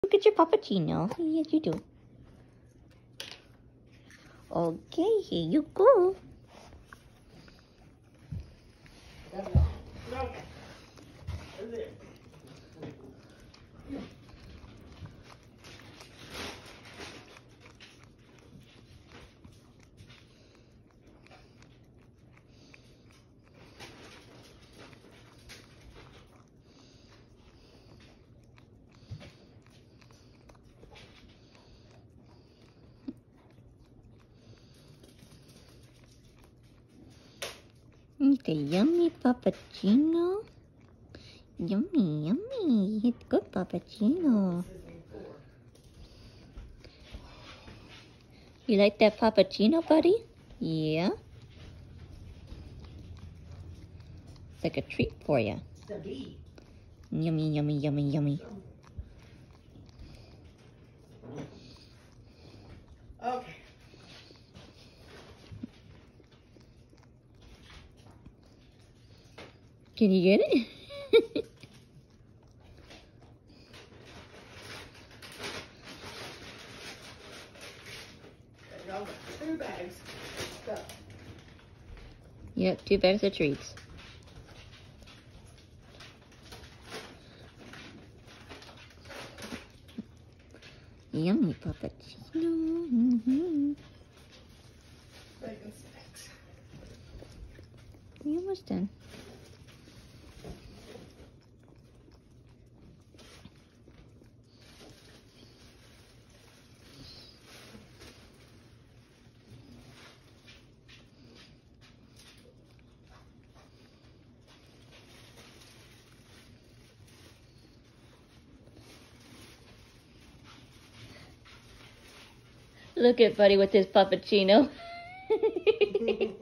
Look at your puppuccino. Yes, you do. Okay, here you go. It's a yummy puppuccino. Yummy, yummy. It's good puppuccino. You like that puppuccino, buddy? Yeah. It's like a treat for you. Yummy, yummy, yummy, yummy. Okay. Can you get it? There you go. 2 bags. Go. Yep, 2 bags of treats. Yummy puppuccino. Mm-hmm. Bacon snacks. You're almost done. Look at Buddy with his puppuccino.